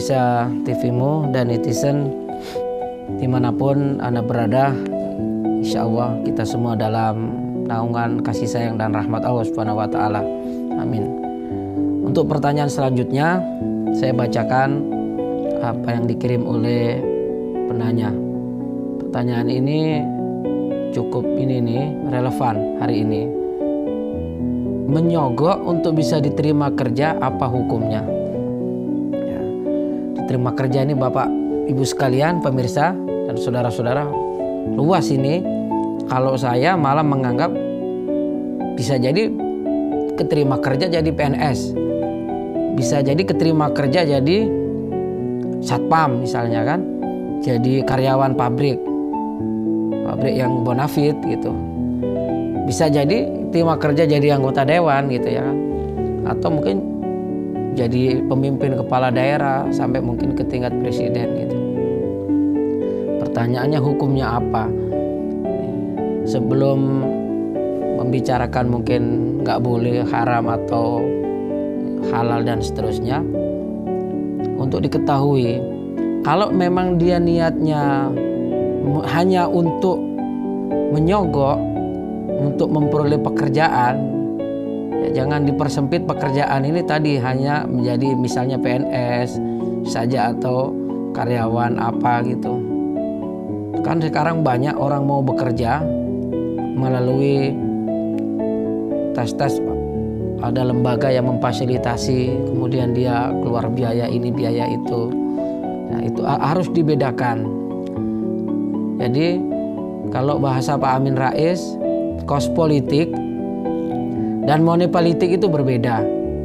pemirsa TV-mu dan netizen dimanapun Anda berada, insya Allah kita semua dalam naungan kasih sayang dan rahmat Allah Subhanahu wa Ta'ala. Amin. Untuk pertanyaan selanjutnya, saya bacakan apa yang dikirim oleh penanya. Pertanyaan ini cukup relevan hari ini. Menyogok untuk bisa diterima kerja, apa hukumnya? Ya, diterima kerja ini Bapak Ibu sekalian, pemirsa dan saudara-saudara, luas ini. Kalau saya malah menganggap bisa jadi keterima kerja jadi PNS, bisa jadi keterima kerja jadi satpam misalnya kan, jadi karyawan pabrik yang bonafit gitu. Bisa jadi terima kerja jadi anggota dewan gitu ya kan, atau mungkin jadi pemimpin kepala daerah sampai mungkin ke tingkat presiden gitu. Pertanyaannya hukumnya apa? Sebelum membicarakan mungkin nggak boleh, haram atau halal dan seterusnya, untuk diketahui kalau memang dia niatnya hanya untuk menyogok, untuk memperoleh pekerjaan, ya jangan dipersempit pekerjaan ini tadi hanya menjadi misalnya PNS saja atau karyawan apa gitu. Kan sekarang banyak orang mau bekerja melalui tes ada lembaga yang memfasilitasi, kemudian dia keluar biaya ini biaya itu. Nah, itu harus dibedakan. Jadi kalau bahasa Pak Amin Rais, kos politik dan money politik itu berbeda.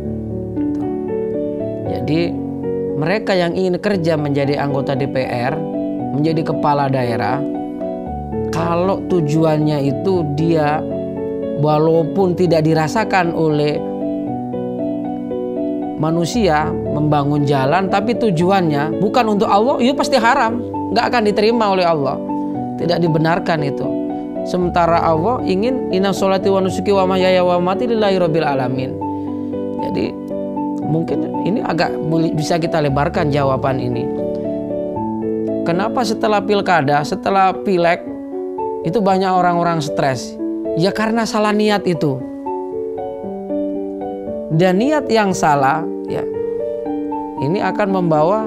Jadi mereka yang ingin kerja menjadi anggota DPR, menjadi kepala daerah, kalau tujuannya itu dia walaupun tidak dirasakan oleh manusia membangun jalan, tapi tujuannya bukan untuk Allah, itu pasti haram, nggak akan diterima oleh Allah, tidak dibenarkan itu. Sementara Allah ingin inna sholati wa nusuki wa mahyaya wa mamati lillahi rabbil alamin. Jadi mungkin ini agak bisa kita lebarkan jawaban ini. Kenapa setelah pilkada, setelah pileg itu banyak orang-orang stres? Ya karena salah niat itu. Dan niat yang salah ya ini akan membawa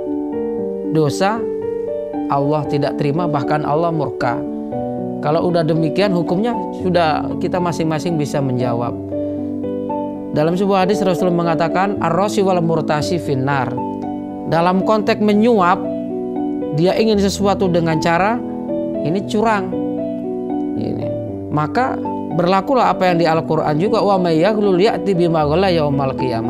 dosa, Allah tidak terima, bahkan Allah murka. Kalau udah demikian hukumnya sudah kita masing-masing bisa menjawab. Dalam sebuah hadis Rasulullah mengatakan ar-rashi wal murtasi finnar. Dalam konteks menyuap, dia ingin sesuatu dengan cara ini curang. Ini. Maka berlakulah apa yang di Al-Qur'an juga, wa may yaghlul ya'ti bima ghalla yaumal qiyamah.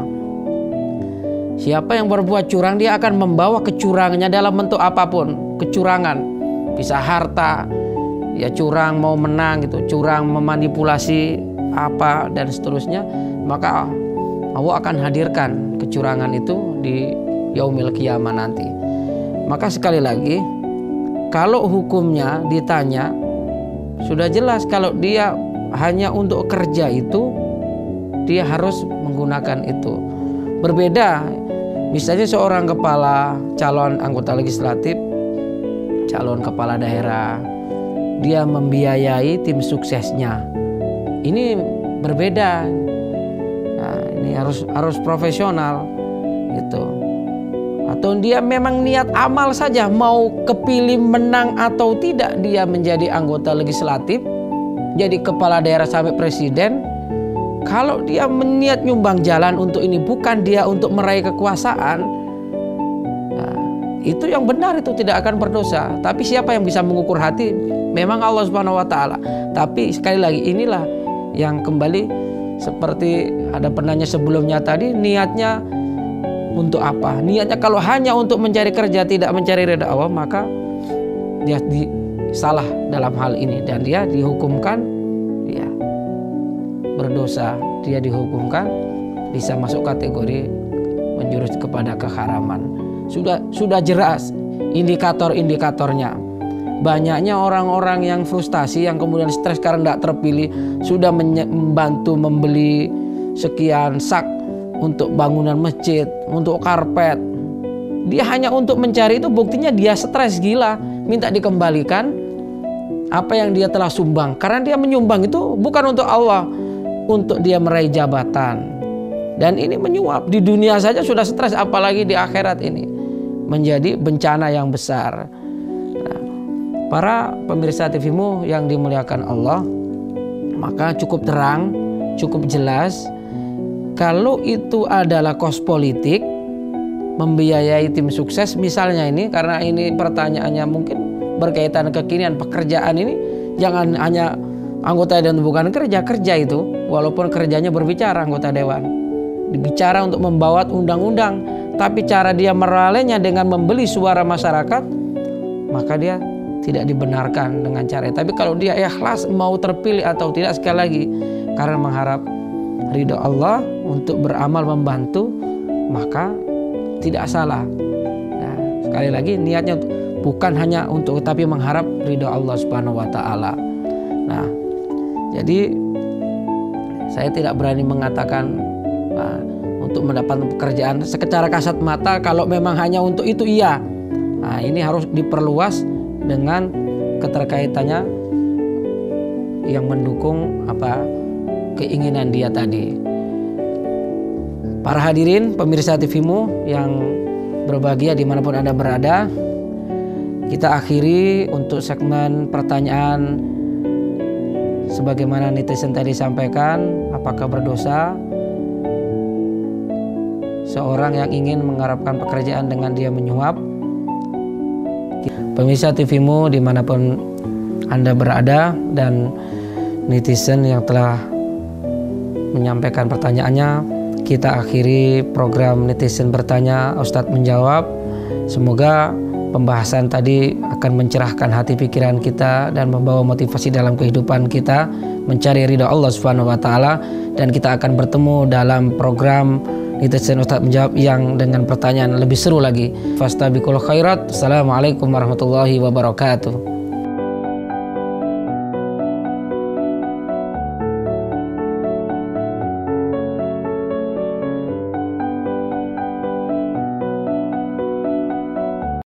Siapa yang berbuat curang dia akan membawa kecurangannya dalam bentuk apapun, kecurangan. Bisa harta, ya curang mau menang gitu, curang memanipulasi apa dan seterusnya, maka Allah akan hadirkan kecurangan itu di yaumil qiyamah nanti. Maka sekali lagi, kalau hukumnya ditanya, sudah jelas kalau dia hanya untuk kerja itu, dia harus menggunakan itu. Berbeda, misalnya seorang calon anggota legislatif, calon kepala daerah, dia membiayai tim suksesnya. Ini berbeda. Nah, ini harus profesional gitu. Atau dia memang niat amal saja, mau kepilih menang atau tidak dia menjadi anggota legislatif, jadi kepala daerah sampai presiden. Kalau dia meniat nyumbang jalan untuk ini, bukan dia untuk meraih kekuasaan, nah, itu yang benar, itu tidak akan berdosa. Tapi siapa yang bisa mengukur hati? Memang Allah Subhanahu wa Ta'ala. Tapi sekali lagi, inilah yang kembali seperti ada penanya sebelumnya tadi, niatnya untuk apa? Niatnya kalau hanya untuk mencari kerja, tidak mencari ridha Allah, maka dia salah dalam hal ini dan dia dihukumkan ya berdosa. Dia dihukumkan bisa masuk kategori menjurus kepada keharaman. Sudah jelas indikator-indikatornya. Banyaknya orang-orang yang frustasi, yang kemudian stres karena tidak terpilih, sudah membantu membeli sekian sak untuk bangunan masjid, untuk karpet, Dia hanya untuk mencari itu, buktinya dia stres gila, minta dikembalikan apa yang dia telah sumbang. Karena dia menyumbang itu bukan untuk Allah, untuk dia meraih jabatan. Dan ini menyuap, di dunia saja sudah stres, apalagi di akhirat ini menjadi bencana yang besar. Nah, para pemirsa TV-mu yang dimuliakan Allah, maka cukup terang, cukup jelas, kalau itu adalah kos politik, membiayai tim sukses misalnya ini, karena ini pertanyaannya mungkin berkaitan kekinian pekerjaan ini, jangan hanya anggota dewan bukan kerja itu, walaupun kerjanya berbicara anggota dewan, bicara untuk membawa undang-undang, tapi cara dia meralainya dengan membeli suara masyarakat, maka dia tidak dibenarkan dengan cara itu. Tapi kalau dia ikhlas mau terpilih atau tidak, sekali lagi karena mengharap ridho Allah untuk beramal membantu, maka tidak salah. Nah, sekali lagi niatnya bukan hanya untuk, tapi mengharap ridho Allah Subhanahu wa taala. Nah, jadi saya tidak berani mengatakan untuk mendapatkan pekerjaan secara kasat mata, kalau memang hanya untuk itu iya. Nah, ini harus diperluas dengan keterkaitannya yang mendukung keinginan dia tadi. Para hadirin pemirsa TV-mu yang berbahagia dimanapun Anda berada, kita akhiri untuk segmen pertanyaan sebagaimana netizen tadi sampaikan, apakah berdosa seorang yang ingin mengharapkan pekerjaan dengan dia menyuap? Pemirsa TV-mu dimanapun Anda berada dan netizen yang telah menyampaikan pertanyaannya, kita akhiri program Netizen Bertanya, Ustadz Menjawab. Semoga pembahasan tadi akan mencerahkan hati pikiran kita dan membawa motivasi dalam kehidupan kita mencari ridha Allah Subhanahu wa taala, dan kita akan bertemu dalam program Netizen Ustadz Menjawab yang dengan pertanyaan lebih seru lagi. Fastabiqul khairat. Assalamualaikum warahmatullahi wabarakatuh.